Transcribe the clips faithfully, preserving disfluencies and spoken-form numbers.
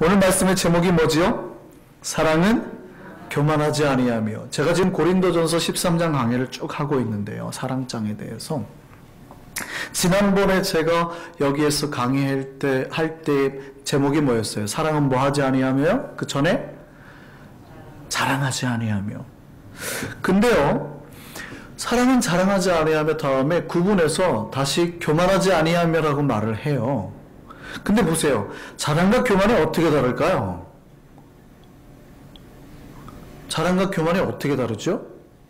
오늘 말씀의 제목이 뭐지요? 사랑은 교만하지 아니하며. 제가 지금 고린도전서 십삼 장 강의를 쭉 하고 있는데요. 사랑장에 대해서. 지난번에 제가 여기에서 강의할 때, 할 때 제목이 뭐였어요? 사랑은 뭐 하지 아니하며? 그 전에 자랑하지 아니하며. 근데요, 사랑은 자랑하지 아니하며 다음에 구분해서 다시 교만하지 아니하며라고 말을 해요. 근데 보세요. 자랑과 교만이 어떻게 다를까요? 자랑과 교만이 어떻게 다르죠?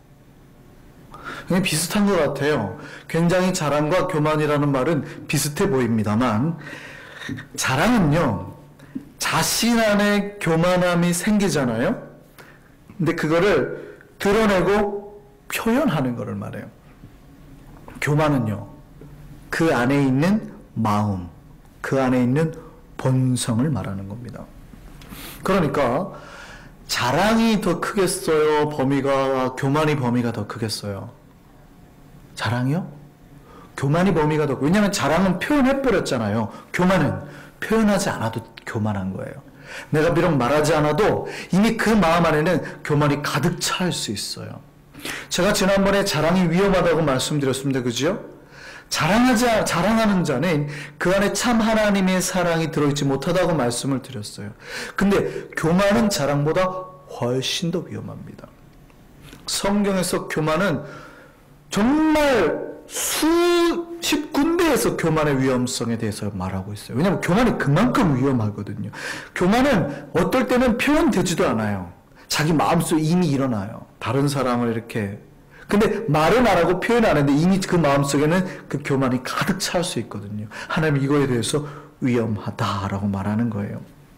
그냥 비슷한 것 같아요. 굉장히 자랑과 교만이라는 말은 비슷해 보입니다만, 자랑은요, 자신 안에 교만함이 생기잖아요. 근데 그거를 드러내고 표현하는 것을 말해요. 교만은요, 그 안에 있는 마음, 그 안에 있는 본성을 말하는 겁니다. 그러니까 자랑이 더 크겠어요? 범위가, 교만이 범위가 더 크겠어요? 자랑이요? 교만이 범위가 더, 왜냐하면 자랑은 표현해버렸잖아요. 교만은 표현하지 않아도 교만한 거예요. 내가 비록 말하지 않아도 이미 그 마음 안에는 교만이 가득 차 있을 수 있어요. 제가 지난번에 자랑이 위험하다고 말씀드렸습니다. 그죠? 자랑하지, 자랑하는 자는 그 안에 참 하나님의 사랑이 들어있지 못하다고 말씀을 드렸어요. 근데 교만은 자랑보다 훨씬 더 위험합니다. 성경에서 교만은 정말 수십 군데에서 교만의 위험성에 대해서 말하고 있어요. 왜냐하면 교만이 그만큼 위험하거든요. 교만은 어떨 때는 표현되지도 않아요. 자기 마음속에 이미 일어나요. 다른 사람을 이렇게. 근데 말은 안 하고 표현 안 하는데 이미 그 마음속에는 그 교만이 가득 찰 수 있거든요. 하나님 이거에 대해서 위험하다라고 말하는 거예요.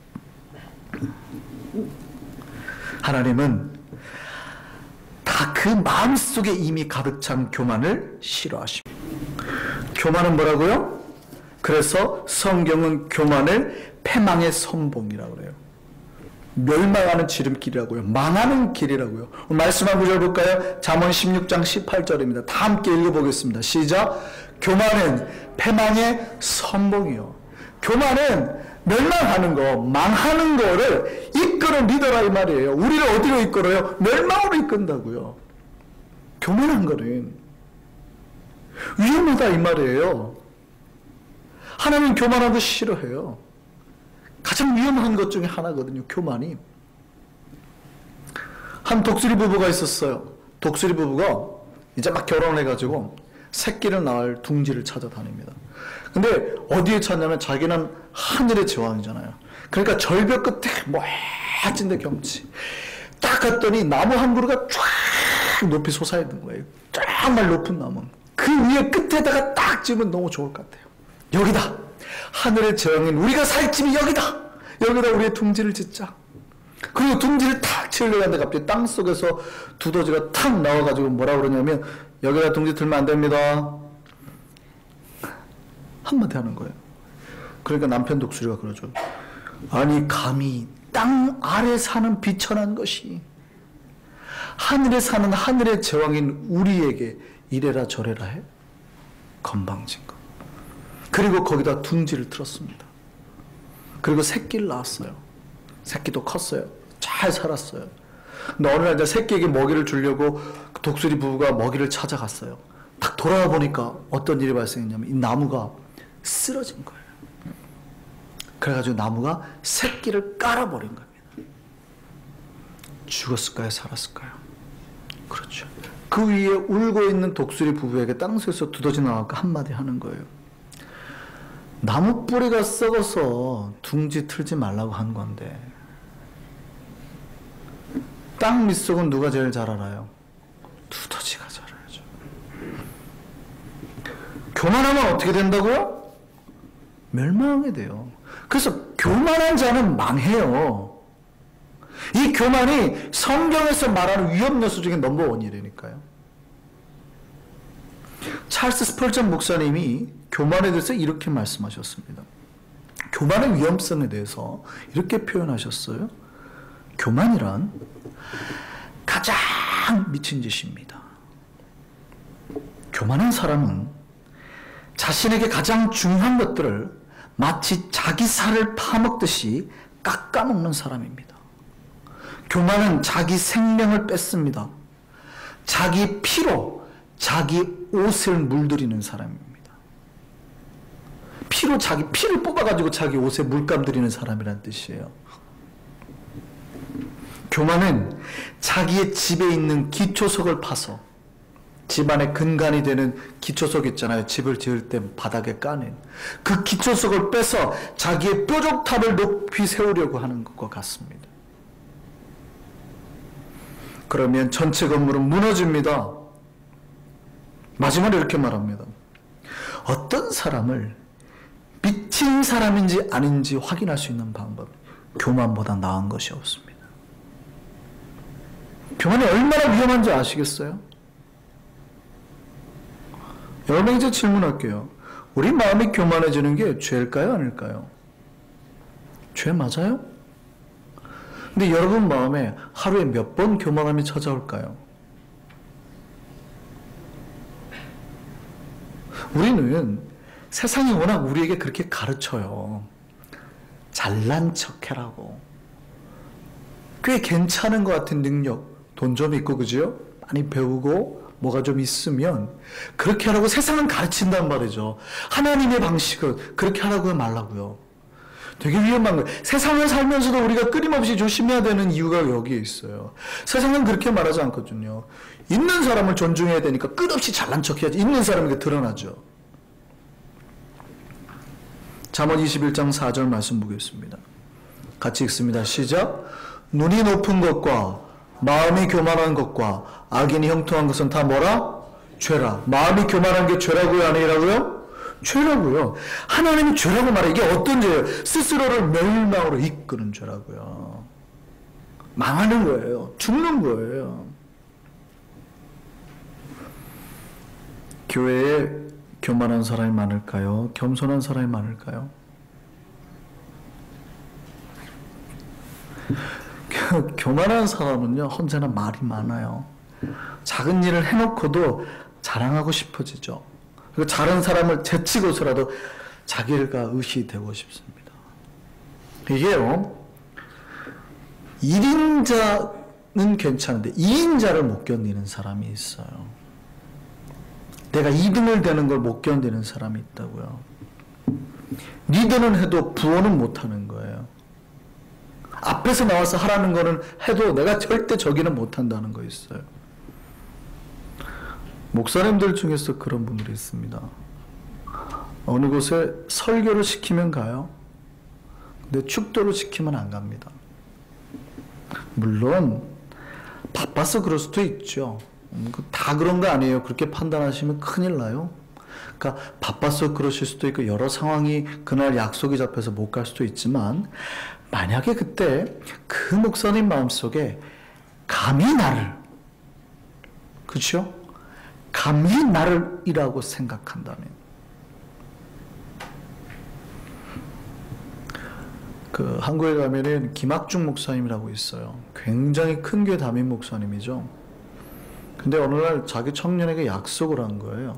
하나님은 다 그 마음속에 이미 가득 찬 교만을 싫어하십니다. 교만은 뭐라고요? 그래서 성경은 교만을 패망의 선봉이라고 그래요. 멸망하는 지름길이라고요. 망하는 길이라고요. 말씀 한 구절 볼까요? 잠언 십육 장 십팔 절입니다. 다 함께 읽어보겠습니다. 시작. 교만은 패망의 선봉이요. 교만은 멸망하는 거, 망하는 거를 이끄는 리더라 이 말이에요. 우리를 어디로 이끌어요? 멸망으로 이끈다고요. 교만한 거는 위험하다 이 말이에요. 하나님 교만한 거 싫어해요. 가장 위험한 것 중에 하나거든요. 교만이. 한 독수리 부부가 있었어요. 독수리 부부가 이제 막 결혼해가지고 새끼를 낳을 둥지를 찾아다닙니다. 근데 어디에 찾냐면 자기는 하늘의 제왕이잖아요. 그러니까 절벽 끝에 멋진 데 경치. 딱 갔더니 나무 한 그루가 쫙 높이 솟아있는 거예요. 정말 높은 나무. 그 위에 끝에다가 딱 지으면 너무 좋을 것 같아요. 여기다. 하늘의 제왕인 우리가 살 집이 여기다. 여기다 우리의 둥지를 짓자. 그리고 둥지를 탁 치려고 하는데 갑자기 땅속에서 두더지가 탁 나와가지고 뭐라 그러냐면 여기다 둥지 들면 안 됩니다. 한마디 하는 거예요. 그러니까 남편 독수리가 그러죠. 아니 감히 땅 아래 사는 비천한 것이 하늘에 사는 하늘의 제왕인 우리에게 이래라 저래라 해? 건방진 거. 그리고 거기다 둥지를 틀었습니다. 그리고 새끼를 낳았어요. 새끼도 컸어요. 잘 살았어요. 근데 어느 날 이제 새끼에게 먹이를 주려고 독수리 부부가 먹이를 찾아갔어요. 딱 돌아와 보니까 어떤 일이 발생했냐면 이 나무가 쓰러진 거예요. 그래가지고 나무가 새끼를 깔아버린 겁니다. 죽었을까요? 살았을까요? 그렇죠. 그 위에 울고 있는 독수리 부부에게 땅속에서 두더지 나와서 한마디 하는 거예요. 나무 뿌리가 썩어서 둥지 틀지 말라고 한 건데 땅 밑속은 누가 제일 잘 알아요? 두더지가 잘 알죠. 교만하면 어떻게 된다고요? 멸망하게 돼요. 그래서 교만한 자는 망해요. 이 교만이 성경에서 말하는 위험 요소 중에 넘버원이라니까요. 찰스 스펄전 목사님이 교만에 대해서 이렇게 말씀하셨습니다. 교만의 위험성에 대해서 이렇게 표현하셨어요. 교만이란 가장 미친 짓입니다. 교만한 사람은 자신에게 가장 중요한 것들을 마치 자기 살을 파먹듯이 깎아먹는 사람입니다. 교만은 자기 생명을 뺏습니다. 자기 피로 자기 옷을 물들이는 사람입니다. 피로 자기 피를 뽑아가지고 자기 옷에 물감 들이는 사람이란 뜻이에요. 교만은 자기의 집에 있는 기초석을 파서, 집안의 근간이 되는 기초석 있잖아요. 집을 지을 때 바닥에 까는 그 기초석을 빼서 자기의 뾰족탑을 높이 세우려고 하는 것과 같습니다. 그러면 전체 건물은 무너집니다. 마지막으로 이렇게 말합니다. 어떤 사람을 미친 사람인지 아닌지 확인할 수 있는 방법, 교만보다 나은 것이 없습니다. 교만이 얼마나 위험한지 아시겠어요? 여러분, 이제 질문할게요. 우리 마음이 교만해지는 게 죄일까요? 아닐까요? 죄 맞아요? 근데 여러분 마음에 하루에 몇 번 교만함이 찾아올까요? 우리는 세상이 워낙 우리에게 그렇게 가르쳐요. 잘난 척해라고. 꽤 괜찮은 것 같은 능력, 돈 좀 있고, 그죠? 많이 배우고 뭐가 좀 있으면 그렇게 하라고 세상은 가르친단 말이죠. 하나님의 방식은 그렇게 하라고 말라고요. 되게 위험한 거예요. 세상을 살면서도 우리가 끊임없이 조심해야 되는 이유가 여기에 있어요. 세상은 그렇게 말하지 않거든요. 있는 사람을 존중해야 되니까 끝없이 잘난 척해야지. 있는 사람에게 드러나죠. 잠언 이십일 장 사 절 말씀 보겠습니다. 같이 읽습니다. 시작. 눈이 높은 것과 마음이 교만한 것과 악인이 형통한 것은 다 뭐라? 죄라. 마음이 교만한 게 죄라고요? 아니라고요? 죄라고요. 하나님이 죄라고 말해. 이게 어떤 죄예요? 스스로를 멸망으로 이끄는 죄라고요. 망하는 거예요. 죽는 거예요. 교회에 교만한 사람이 많을까요? 겸손한 사람이 많을까요? 교만한 사람은요, 언제나 말이 많아요. 작은 일을 해놓고도 자랑하고 싶어지죠. 그리고 다른 사람을 제치고서라도 자기 일가 의시 되고 싶습니다. 이게요, 일 인자는 괜찮은데 이 인자를 못 견디는 사람이 있어요. 내가 이 등을 되는 걸 못 견디는 사람이 있다고요. 리더는 해도 부어는 못하는 거예요. 앞에서 나와서 하라는 거는 해도 내가 절대 저기는 못한다는 거 있어요. 목사님들 중에서 그런 분들이 있습니다. 어느 곳에 설교를 시키면 가요. 근데 축도를 시키면 안 갑니다. 물론 바빠서 그럴 수도 있죠. 다 그런 거 아니에요. 그렇게 판단하시면 큰일 나요. 그러니까 바빠서 그러실 수도 있고 여러 상황이 그날 약속이 잡혀서 못 갈 수도 있지만, 만약에 그때 그 목사님 마음속에 감히 나를, 그렇죠? 감히 나를 이라고 생각한다면, 그 한국에 가면은 김학중 목사님이라고 있어요. 굉장히 큰 교회 담임 목사님이죠. 근데 어느 날 자기 청년에게 약속을 한 거예요.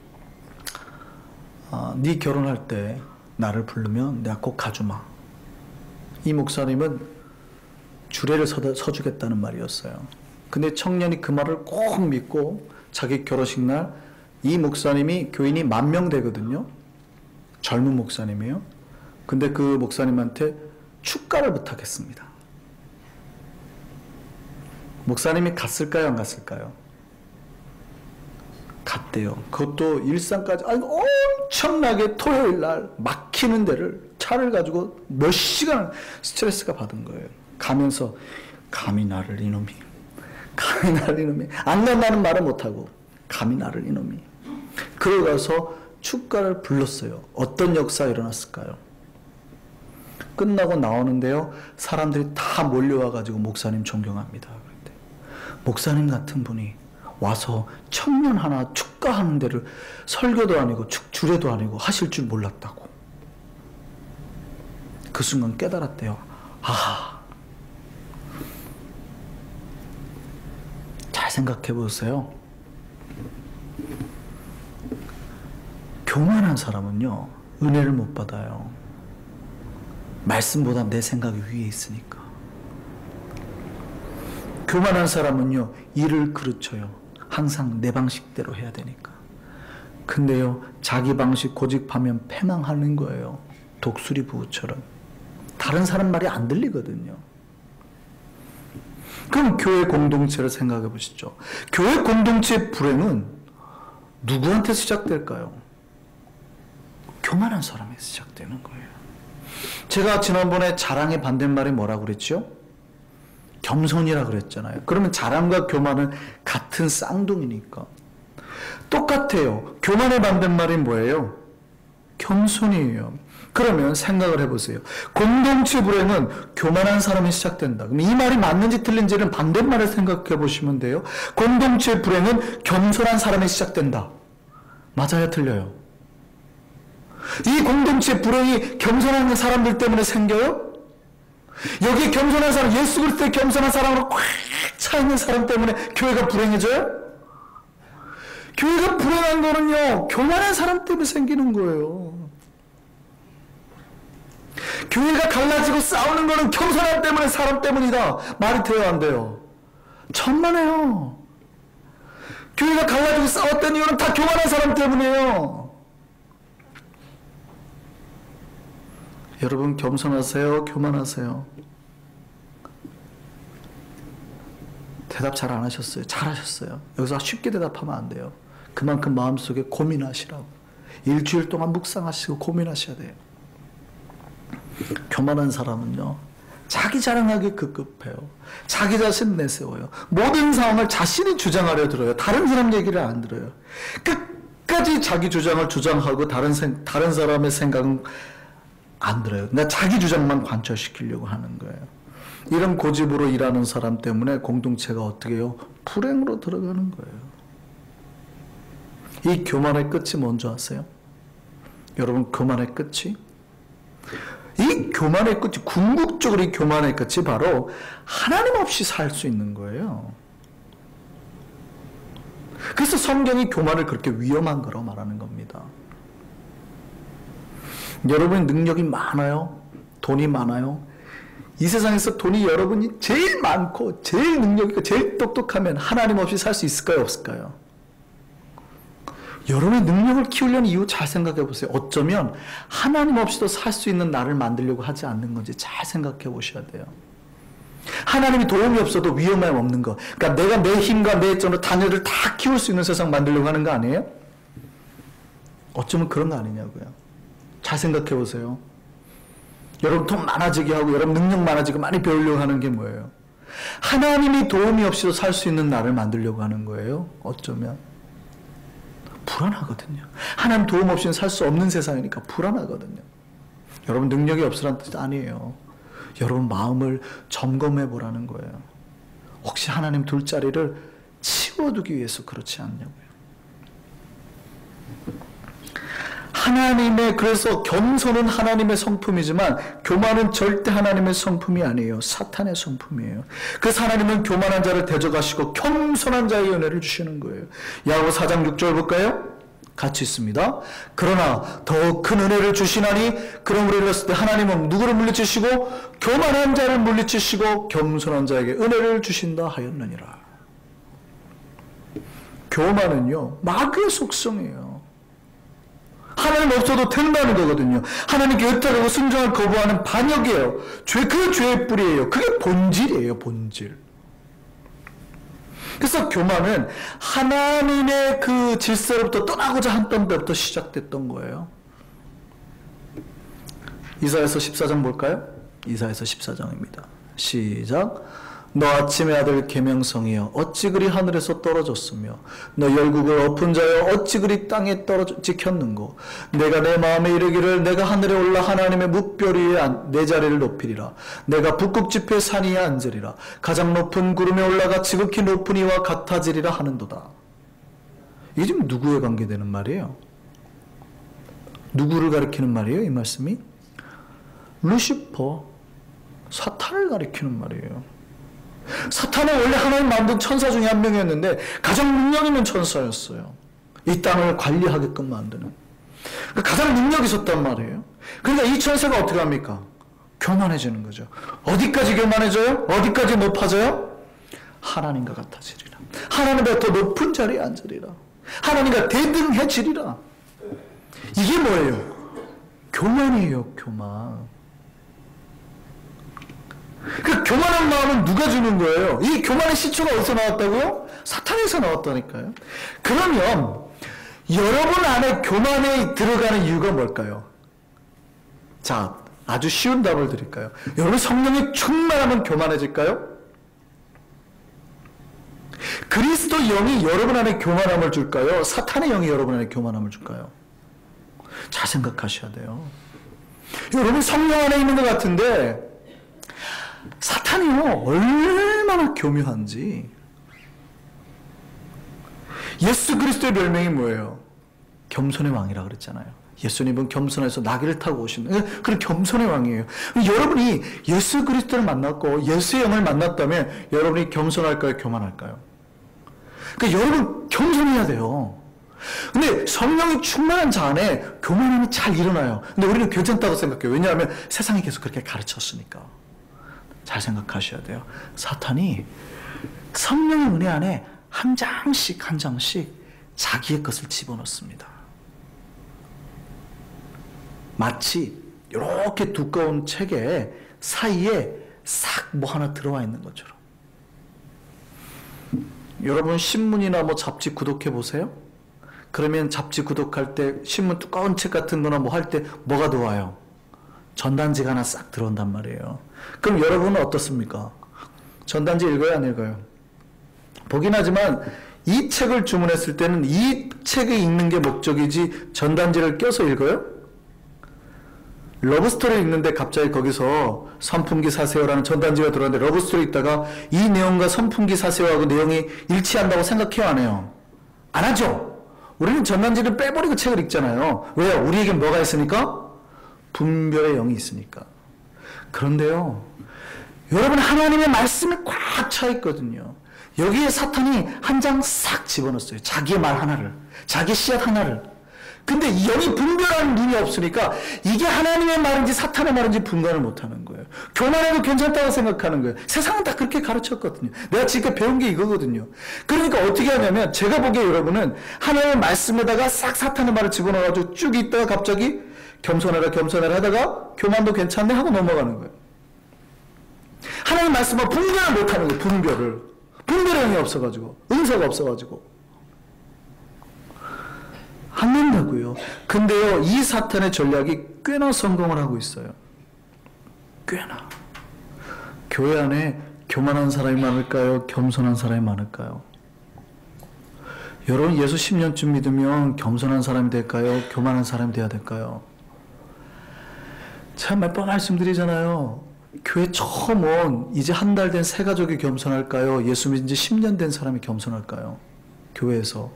아, 네 결혼할 때 나를 부르면 내가 꼭 가주마. 이 목사님은 주례를 서, 서주겠다는 말이었어요. 근데 청년이 그 말을 꼭 믿고 자기 결혼식 날 이 목사님이 교인이 만 명 되거든요. 젊은 목사님이에요. 근데 그 목사님한테 축가를 부탁했습니다. 목사님이 갔을까요? 안 갔을까요? 갔대요. 그것도 일산까지 아니, 엄청나게 토요일 날 막히는 데를 차를 가지고 몇 시간 스트레스가 받은 거예요. 가면서 감히 나를 이놈이, 감히 나를 이놈이, 안 간다는 말은 못하고 감히 나를 이놈이. 그러고 가서 축가를 불렀어요. 어떤 역사가 일어났을까요? 끝나고 나오는데요, 사람들이 다 몰려와가지고 목사님 존경합니다. 그랬대. 목사님 같은 분이 와서 청년 하나 축가하는 데를 설교도 아니고 축, 주례도 아니고 하실 줄 몰랐다고. 그 순간 깨달았대요. 아, 잘 생각해 보세요. 교만한 사람은요, 은혜를 못 받아요. 말씀보다 내 생각이 위에 있으니까. 교만한 사람은요, 일을 그르쳐요. 항상 내 방식대로 해야 되니까. 근데요, 자기 방식 고집하면 패망하는 거예요. 독수리 부부처럼. 다른 사람 말이 안 들리거든요. 그럼 교회 공동체를 생각해 보시죠. 교회 공동체의 불행은 누구한테 시작될까요? 교만한 사람에게 시작되는 거예요. 제가 지난번에 자랑의 반대말이 뭐라고 그랬죠? 겸손이라 그랬잖아요. 그러면 자랑과 교만은 같은 쌍둥이니까. 똑같아요. 교만의 반대말이 뭐예요? 겸손이에요. 그러면 생각을 해보세요. 공동체 불행은 교만한 사람이 시작된다. 그럼 이 말이 맞는지 틀린지는 반대말을 생각해 보시면 돼요. 공동체 불행은 겸손한 사람이 시작된다. 맞아요, 틀려요? 이 공동체 불행이 겸손한 사람들 때문에 생겨요? 여기 겸손한 사람, 예수 그리스도의 겸손한 사람으로 꽉 차 있는 사람 때문에 교회가 불행해져요? 교회가 불행한 거는요, 교만한 사람 때문에 생기는 거예요. 교회가 갈라지고 싸우는 거는 겸손함 때문에, 사람 때문이다. 말이 돼요, 안 돼요? 천만에요. 교회가 갈라지고 싸웠던 이유는 다 교만한 사람 때문이에요. 여러분, 겸손하세요? 교만하세요? 대답 잘 안 하셨어요. 잘 하셨어요. 여기서 쉽게 대답하면 안 돼요. 그만큼 마음속에 고민하시라고. 일주일 동안 묵상하시고 고민하셔야 돼요. 교만한 사람은요, 자기 자랑하기 급급해요. 자기 자신 내세워요. 모든 상황을 자신이 주장하려 들어요. 다른 사람 얘기를 안 들어요. 끝까지 자기 주장을 주장하고 다른, 생, 다른 사람의 생각은 안 들어요. 그러니까 자기 주장만 관철시키려고 하는 거예요. 이런 고집으로 일하는 사람 때문에 공동체가 어떻게 해요? 불행으로 들어가는 거예요. 이 교만의 끝이 뭔지 아세요? 여러분, 교만의 끝이? 이 교만의 끝이, 궁극적으로 이 교만의 끝이 바로 하나님 없이 살 수 있는 거예요. 그래서 성경이 교만을 그렇게 위험한 거라고 말하는 겁니다. 여러분의 능력이 많아요? 돈이 많아요? 이 세상에서 돈이 여러분이 제일 많고 제일 능력 있고 제일 똑똑하면 하나님 없이 살 수 있을까요? 없을까요? 여러분의 능력을 키우려는 이유 잘 생각해 보세요. 어쩌면 하나님 없이도 살 수 있는 나를 만들려고 하지 않는 건지 잘 생각해 보셔야 돼요. 하나님이 도움이 없어도 위험함이 없는 거. 그러니까 내가 내 힘과 내 애정으로 자녀를 다 키울 수 있는 세상 만들려고 하는 거 아니에요? 어쩌면 그런 거 아니냐고요. 잘 생각해 보세요. 여러분 돈 많아지게 하고 여러분 능력 많아지고 많이 배우려고 하는 게 뭐예요? 하나님이 도움이 없이도 살 수 있는 나를 만들려고 하는 거예요. 어쩌면 불안하거든요. 하나님 도움 없이는 살 수 없는 세상이니까 불안하거든요. 여러분 능력이 없으라는 뜻 아니에요. 여러분 마음을 점검해 보라는 거예요. 혹시 하나님 둘 자리를 치워두기 위해서 그렇지 않냐고요. 하나님의, 그래서 겸손은 하나님의 성품이지만 교만은 절대 하나님의 성품이 아니에요. 사탄의 성품이에요. 그래서 하나님은 교만한 자를 대적하시고 겸손한 자의 은혜를 주시는 거예요. 야고보 사 장 육 절 볼까요? 같이 있습니다. 그러나 더욱 큰 은혜를 주시나니 그러므로 일렀을 때 하나님은 누구를 물리치시고 교만한 자를 물리치시고 겸손한 자에게 은혜를 주신다 하였느니라. 교만은요, 마귀의 속성이에요. 하나님 없어도 된다는 거거든요. 하나님께 의탁하고 순종을 거부하는 반역이에요. 죄, 그 죄의 뿌리예요. 그게 본질이에요, 본질. 그래서 교만은 하나님의 그 질서로부터 떠나고자 했던 때부터 시작됐던 거예요. 이사야서 십사 장 볼까요? 이사야서 십사 장입니다. 시작. 너 아침의 아들 계명성이여 어찌 그리 하늘에서 떨어졌으며 너 열국을 엎은 자여 어찌 그리 땅에 떨어져 찍혔는고 내가 내 마음에 이르기를 내가 하늘에 올라 하나님의 뭇별 위에 내 자리를 높이리라. 내가 북극 지폐 산 위에 앉으리라. 가장 높은 구름에 올라가 지극히 높은 이와 같아지리라 하는도다. 이게 지금 누구에 관계되는 말이에요? 누구를 가리키는 말이에요? 이 말씀이? 루시퍼, 사탄을 가리키는 말이에요. 사탄은 원래 하나님 만든 천사 중에 한 명이었는데 가장 능력 있는 천사였어요. 이 땅을 관리하게끔 만드는. 가장 능력이 있었단 말이에요. 그러니까 이 천사가 어떻게 합니까? 교만해지는 거죠. 어디까지 교만해져요? 어디까지 높아져요? 하나님과 같아지리라. 하나님보다 더 높은 자리에 앉으리라. 하나님과 대등해지리라. 이게 뭐예요? 교만이에요, 교만. 그 교만한 마음은 누가 주는 거예요? 이 교만의 시초가 어디서 나왔다고요? 사탄에서 나왔다니까요. 그러면 여러분 안에 교만이 들어가는 이유가 뭘까요? 자, 아주 쉬운 답을 드릴까요? 여러분 성령이 충만하면 교만해질까요? 그리스도 영이 여러분 안에 교만함을 줄까요? 사탄의 영이 여러분 안에 교만함을 줄까요? 잘 생각하셔야 돼요. 여러분 성령 안에 있는 것 같은데 사탄이요 얼마나 교묘한지. 예수 그리스도의 별명이 뭐예요? 겸손의 왕이라 그랬잖아요. 예수님은 겸손해서 나귀를 타고 오신 그런 겸손의 왕이에요. 여러분이 예수 그리스도를 만났고 예수의 영을 만났다면 여러분이 겸손할까요? 교만할까요? 그러니까 여러분 겸손해야 돼요. 근데 성령이 충만한 자 안에 교만함이 잘 일어나요. 근데 우리는 괜찮다고 생각해요. 왜냐하면 세상이 계속 그렇게 가르쳤으니까. 잘 생각하셔야 돼요. 사탄이 성령의 은혜 안에 한 장씩 한 장씩 자기의 것을 집어넣습니다. 마치 이렇게 두꺼운 책에 사이에 싹 뭐 하나 들어와 있는 것처럼. 여러분 신문이나 뭐 잡지 구독해 보세요. 그러면 잡지 구독할 때 신문 두꺼운 책 같은 거나 뭐 할 때 뭐가 들어와요? 전단지가 하나 싹 들어온단 말이에요. 그럼 여러분은 어떻습니까? 전단지 읽어요, 안 읽어요? 보긴 하지만 이 책을 주문했을 때는 이 책에 읽는 게 목적이지 전단지를 껴서 읽어요? 러브스토리 읽는데 갑자기 거기서 선풍기 사세요라는 전단지가 들어왔는데 러브스토리 읽다가 이 내용과 선풍기 사세요하고 내용이 일치한다고 생각해요, 안 해요? 안 하죠? 우리는 전단지를 빼버리고 책을 읽잖아요. 왜요? 우리에게 뭐가 있으니까? 분별의 영이 있으니까. 그런데요, 여러분 하나님의 말씀이 꽉 차 있거든요. 여기에 사탄이 한 장 싹 집어넣었어요. 자기의 말 하나를, 자기 씨앗 하나를. 근데 이 영이 분별하는 눈이 없으니까 이게 하나님의 말인지 사탄의 말인지 분간을 못하는 거예요. 교만해도 괜찮다고 생각하는 거예요. 세상은 다 그렇게 가르쳤거든요. 내가 지금 배운 게 이거거든요. 그러니까 어떻게 하냐면 제가 보기에 여러분은 하나님의 말씀에다가 싹 사탄의 말을 집어넣어가지고 쭉 있다가 갑자기 겸손해라 겸손해라 하다가 교만도 괜찮네 하고 넘어가는 거예요. 하나님 말씀을 분별을 못하는 거예요. 분별을. 분별의 영이 없어가지고 은사가 없어가지고 안 된다고요. 근데요 이 사탄의 전략이 꽤나 성공을 하고 있어요. 꽤나. 교회 안에 교만한 사람이 많을까요? 겸손한 사람이 많을까요? 여러분 예수 십 년쯤 믿으면 겸손한 사람이 될까요? 교만한 사람이 돼야 될까요? 제가 몇 번 말씀드리잖아요. 교회 처음 온 이제 한 달 된 새 가족이 겸손할까요? 예수 믿은 지 십 년 된 사람이 겸손할까요? 교회에서.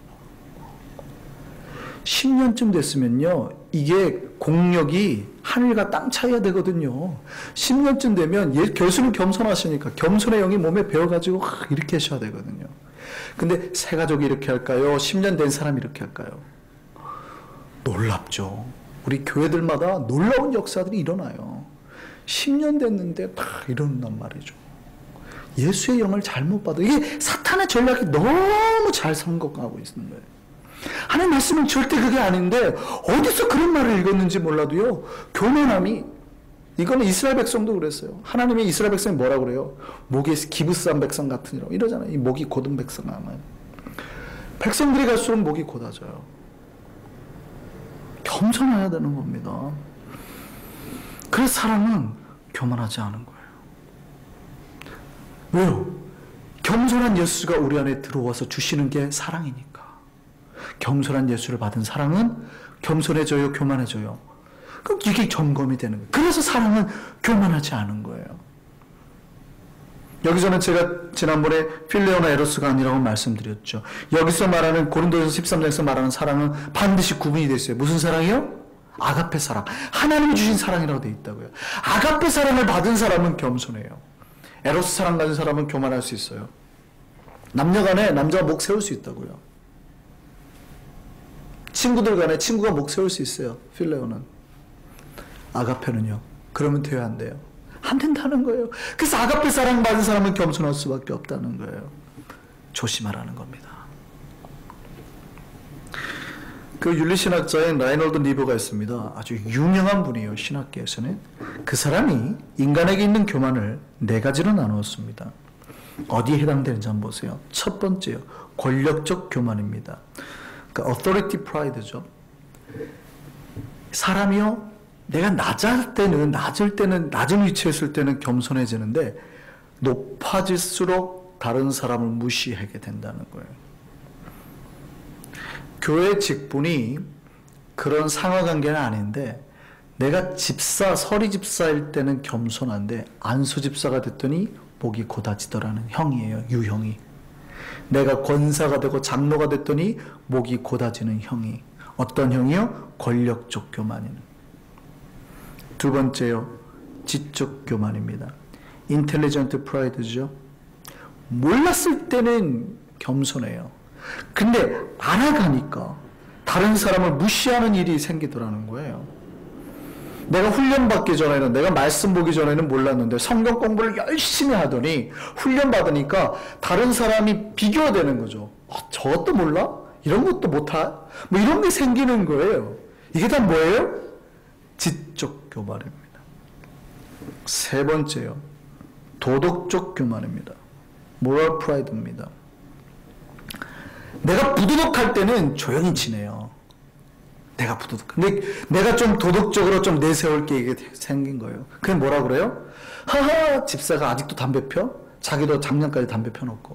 십 년쯤 됐으면요 이게 공력이 하늘과 땅 차이가 되거든요. 십 년쯤 되면 예, 교수님 겸손하시니까 겸손의 영이 몸에 배어가지고 이렇게 하셔야 되거든요. 근데 새 가족이 이렇게 할까요? 십 년 된 사람이 이렇게 할까요? 놀랍죠. 우리 교회들마다 놀라운 역사들이 일어나요. 십 년 됐는데 다 이런단 말이죠. 예수의 영을 잘못 받아. 이게 사탄의 전략이 너무 잘 성공하고 있는 거예요. 하나님 말씀은 절대 그게 아닌데 어디서 그런 말을 읽었는지 몰라도요 교만함이, 이거는 이스라엘 백성도 그랬어요. 하나님의 이스라엘 백성이 뭐라고 그래요? 목이 기브스한 백성 같으니라고 이러잖아요. 이 목이 곧은 백성 하면 백성들이 갈수록 목이 곧아져요. 겸손해야 되는 겁니다. 그래서 사랑은 교만하지 않은 거예요. 왜요? 겸손한 예수가 우리 안에 들어와서 주시는 게 사랑이니까. 겸손한 예수를 받은 사랑은 겸손해져요, 교만해져요? 그럼 이게 점검이 되는 거예요. 그래서 사랑은 교만하지 않은 거예요. 여기서는 제가 지난번에 필레오나 에로스가 아니라고 말씀드렸죠. 여기서 말하는 고린도전서 십삼 장에서 말하는 사랑은 반드시 구분이 되어 있어요. 무슨 사랑이요? 아가페 사랑. 하나님이 주신 사랑이라고 되어 있다고요. 아가페 사랑을 받은 사람은 겸손해요. 에로스 사랑 가진 사람은 교만할 수 있어요. 남녀 간에 남자가 목 세울 수 있다고요. 친구들 간에 친구가 목 세울 수 있어요. 필레오는. 아가페는요 그러면 돼요, 안 돼요? 안 된다는 거예요. 그래서 아가페 사랑 받은 사람은 겸손할 수밖에 없다는 거예요. 조심하라는 겁니다. 그 윤리신학자인 라이놀드 니버가 있습니다. 아주 유명한 분이에요, 신학계에서는. 그 사람이 인간에게 있는 교만을 네 가지로 나누었습니다. 어디에 해당되는지 한번 보세요. 첫 번째요, 권력적 교만입니다. 그러니까 authority pride죠. 사람이요, 내가 낮을 때는, 낮을 때는, 낮은 위치에 있을 때는 겸손해지는데, 높아질수록 다른 사람을 무시하게 된다는 거예요. 교회 직분이 그런 상하관계는 아닌데, 내가 집사, 서리 집사일 때는 겸손한데, 안수 집사가 됐더니 목이 고다지더라는 형이에요, 유형이. 내가 권사가 되고 장로가 됐더니 목이 고다지는 형이. 어떤 형이요? 권력적 교만이는. 두 번째요, 지적 교만입니다. 인텔리전트 프라이드죠. 몰랐을 때는 겸손해요. 근데 알아가니까 다른 사람을 무시하는 일이 생기더라는 거예요. 내가 훈련 받기 전에는, 내가 말씀 보기 전에는 몰랐는데 성경 공부를 열심히 하더니 훈련 받으니까 다른 사람이 비교가 되는 거죠. 아, 저것도 몰라? 이런 것도 못하? 뭐 이런 게 생기는 거예요. 이게 다 뭐예요? 지적 교만입니다. 세 번째요, 도덕적 교만입니다. moral pride입니다. 내가 부도덕할 때는 조용히 지내요. 내가 부도덕. 근데 내가 좀 도덕적으로 좀 내세울 게 이게 생긴 거예요. 그게 뭐라 그래요? 하하, 집사가 아직도 담배 펴? 자기도 작년까지 담배 펴놓고.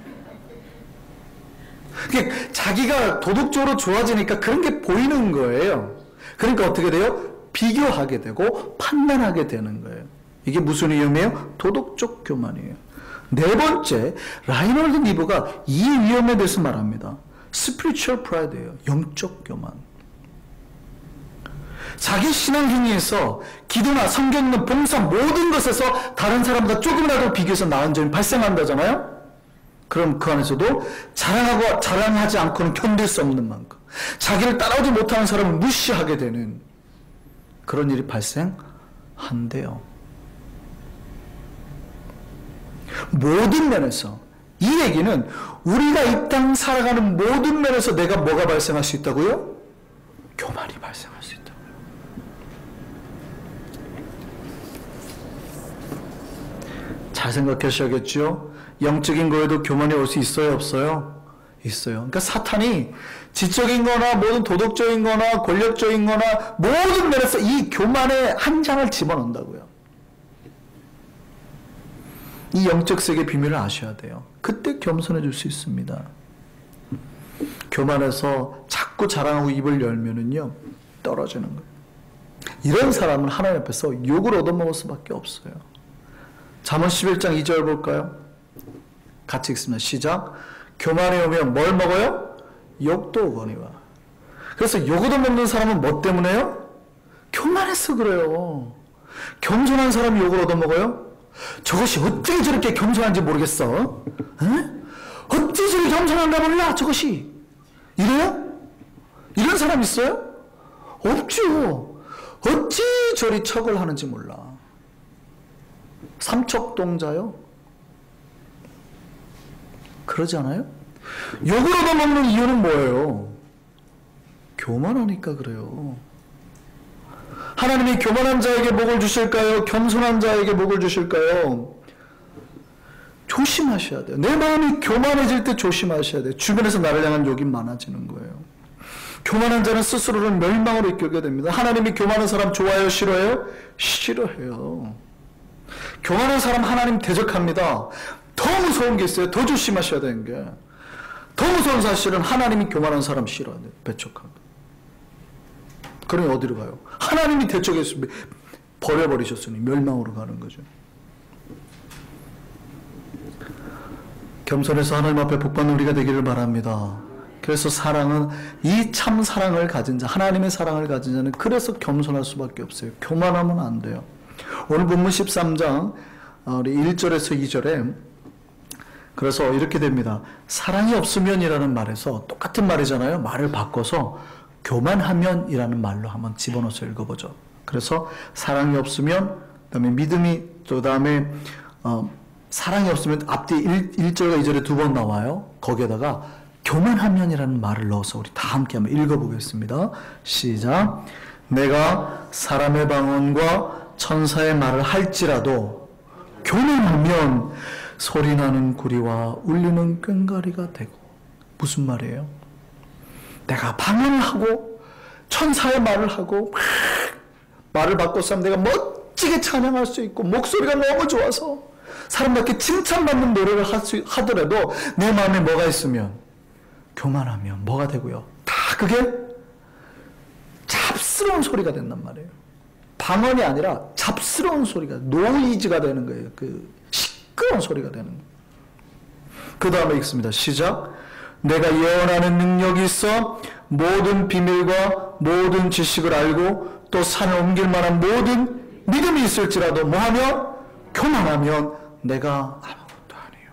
그게 자기가 도덕적으로 좋아지니까 그런 게 보이는 거예요. 그러니까 어떻게 돼요? 비교하게 되고 판단하게 되는 거예요. 이게 무슨 위험이에요? 도덕적 교만이에요. 네 번째, 라이놀드 니버가 이 위험에 대해서 말합니다. spiritual pride예요. 영적 교만. 자기 신앙 행위에서 기도나 성경 읽는 봉사 모든 것에서 다른 사람보다 조금이라도 비교해서 나은 점이 발생한다잖아요. 그럼 그 안에서도 자랑하고 자랑하지 않고는 견딜 수 없는 만큼 자기를 따라오지 못하는 사람을 무시하게 되는 그런 일이 발생한대요. 모든 면에서, 이 얘기는 우리가 이 땅 살아가는 모든 면에서 내가 뭐가 발생할 수 있다고요? 교만이 발생할 수 있다고요. 잘 생각하셔야겠죠? 영적인 거에도 교만이 올 수 있어요, 없어요? 있어요. 그러니까 사탄이 지적인 거나 모든 도덕적인 거나 권력적인 거나 모든 면에서 이 교만의 한 장을 집어넣는다고요. 이 영적 세계 비밀을 아셔야 돼요. 그때 겸손해질 수 있습니다. 교만해서 자꾸 자랑하고 입을 열면은요, 떨어지는 거예요. 이런 사람은 하나님 앞에서 욕을 얻어먹을 수밖에 없어요. 잠언 십일 장 이 절 볼까요? 같이 읽습니다. 시작. 교만에 오면 뭘 먹어요? 욕도 오거니와. 그래서 욕 얻어먹는 사람은 뭐 때문에요? 교만해서 그래요. 겸손한 사람이 욕을 얻어먹어요? 저것이 어떻게 저렇게 겸손한지 모르겠어. 에? 어찌 저렇게 겸손한가 몰라 저것이. 이래요? 이런 사람 있어요? 없죠. 어찌 저리 척을 하는지 몰라. 삼척동자요? 그러지 않아요? 욕을 얻어먹는 이유는 뭐예요? 교만하니까 그래요. 하나님이 교만한 자에게 복을 주실까요? 겸손한 자에게 복을 주실까요? 조심하셔야 돼요. 내 마음이 교만해질 때 조심하셔야 돼요. 주변에서 나를 향한 욕이 많아지는 거예요. 교만한 자는 스스로를 멸망으로 이끌게 됩니다. 하나님이 교만한 사람 좋아해요? 싫어해요? 싫어해요. 교만한 사람 하나님 대적합니다. 더 무서운 게 있어요. 더 조심하셔야 되는 게. 더 무서운 사실은 하나님이 교만한 사람 싫어해요. 배척합니다. 그러니 어디로 가요? 하나님이 대적했으면 버려버리셨으니 멸망으로 가는 거죠. 겸손해서 하나님 앞에 복받는 우리가 되기를 바랍니다. 그래서 사랑은, 이 참 사랑을 가진 자, 하나님의 사랑을 가진 자는 그래서 겸손할 수밖에 없어요. 교만하면 안 돼요. 오늘 본문 십삼 장 우리 일 절에서 이 절에 그래서 이렇게 됩니다. 사랑이 없으면이라는 말에서 똑같은 말이잖아요. 말을 바꿔서 교만하면이라는 말로 한번 집어넣어서 읽어보죠. 그래서 사랑이 없으면, 그다음에 믿음이, 그 다음에 어, 사랑이 없으면 앞뒤 일 절과 이 절에 두 번 나와요. 거기에다가 교만하면이라는 말을 넣어서 우리 다 함께 한번 읽어보겠습니다. 시작. 내가 사람의 방언과 천사의 말을 할지라도 교만하면 소리나는 구리와 울리는 꽹과리가 되고. 무슨 말이에요? 내가 방언을 하고 천사의 말을 하고 막 말을 바꿔서 내가 멋지게 찬양할 수 있고 목소리가 너무 좋아서 사람들께 칭찬받는 노래를 할 수, 하더라도 내 마음에 뭐가 있으면, 교만하면 뭐가 되고요? 다 그게 잡스러운 소리가 된단 말이에요. 방언이 아니라 잡스러운 소리가, 노이즈가 되는 거예요. 그 시끄러운 소리가 되는 거예요. 그 다음에 읽습니다. 시작. 내가 예언하는 능력이 있어 모든 비밀과 모든 지식을 알고 또 산을 옮길 만한 모든 믿음이 있을지라도 뭐하며? 교만하면 내가 아무것도 아니에요.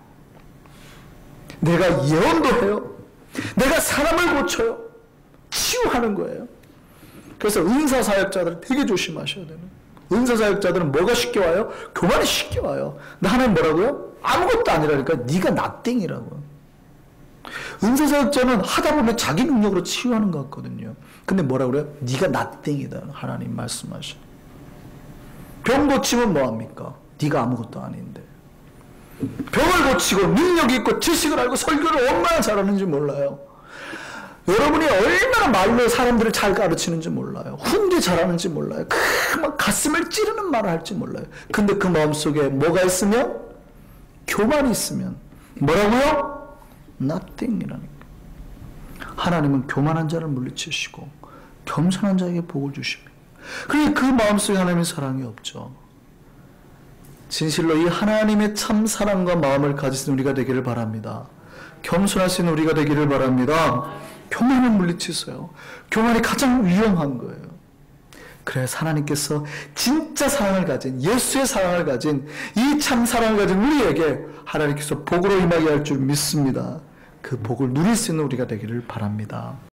내가 예언도 해요. 내가 사람을 고쳐요. 치유하는 거예요. 그래서 은사사역자들 되게 조심하셔야 되는 거예요. 은사사역자들은 뭐가 쉽게 와요? 교만이 쉽게 와요. 근데 하나님 뭐라고요? 아무것도 아니라니까. 네가 나띵이라고요. 은사사역자는 하다 보면 자기 능력으로 치유하는 것 같거든요. 근데 뭐라고 그래요? 네가 나띵이다. 하나님 말씀하셔. 병 고치면 뭐합니까? 네가 아무것도 아닌데. 병을 고치고 능력이 있고 지식을 알고 설교를 얼마나 잘하는지 몰라요. 여러분이 얼마나 말로 사람들을 잘 가르치는지 몰라요. 훈계 잘하는지 몰라요. 그 막 가슴을 찌르는 말을 할지 몰라요. 근데 그 마음속에 뭐가 있으면? 교만이 있으면 뭐라고요? nothing이라니까. 하나님은 교만한 자를 물리치시고 겸손한 자에게 복을 주십니다. 그러니까 그 마음속에 하나님의 사랑이 없죠. 진실로 이 하나님의 참 사랑과 마음을 가지신 우리가 되기를 바랍니다. 겸손하신 우리가 되기를 바랍니다. 교만은 물리치세요. 교만이 가장 위험한 거예요. 그래서 하나님께서 진짜 사랑을 가진, 예수의 사랑을 가진, 이 참 사랑을 가진 우리에게 하나님께서 복으로 임하게 할 줄 믿습니다. 그 복을 누릴 수 있는 우리가 되기를 바랍니다.